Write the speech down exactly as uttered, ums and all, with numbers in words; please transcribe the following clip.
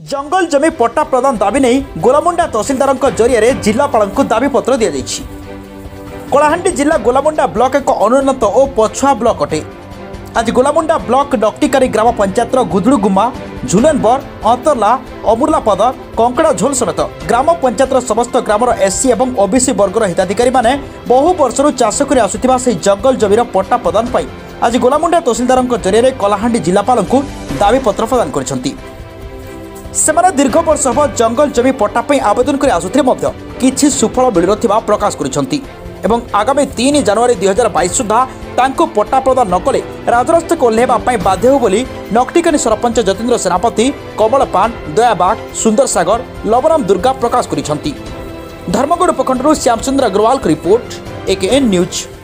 जंगल जमी पट्टा प्रदान दाबी नहीं गोलामुंडा तहसिलदार जरिए जिलापाल को दाबीपत्र दि जाइछि। कलाहांडी जिला गोलामुंडा ब्लॉक एक अनुन्नत और पछुआ ब्लॉक अटे। आज गोलामुंडा ब्लॉक डक्टिकारी ग्राम पंचायत गुदुड़ुगुमा झुलेनबर अंतरला अमुरलापद कंकड़ा झोल समेत ग्राम पंचायत समस्त ग्रामर एससी और ओबीसी वर्गर हिताधिकारी माने बहु वर्षर चाष कर आसुथिबा से जंगल जमीर पट्टा प्रदान पाई आज गोलामुंडा तहसिलदार जरिए कलाहांडी जिलापाल को दाबीपत्र प्रदान करिसेंति। सेमाने दीर्घ वर्ष हम जंगल जमी पट्टा आवेदन कर आसुथिले मध्य किछि सुफल मिलु नथिबा प्रकाश करिसेंति एवं आगामी तीन जनवरी दुई हजार बैश सुधा तांको पट्टा प्रदान न कले राजरास्ता को ओह्लैवा बाध्य हो बोली नकटिकानी सरपंच जतेन्द्र सेनापति कमल पान दयाबाग सुंदर सागर लवराम दुर्गा प्रकाश करिसेंति। धर्मगढ़ उपखंडरू Shyamchandra Agrawal report AKN news.